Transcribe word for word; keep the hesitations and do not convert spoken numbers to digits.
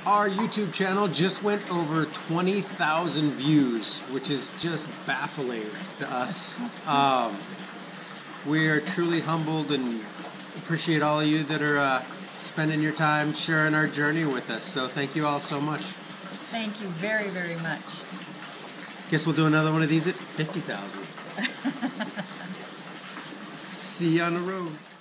Our YouTube channel just went over twenty thousand views, which is just baffling to us. Um, we are truly humbled and appreciate all of you that are uh, spending your time sharing our journey with us. So thank you all so much. Thank you very, very much. Guess we'll do another one of these at fifty thousand. See you on the road.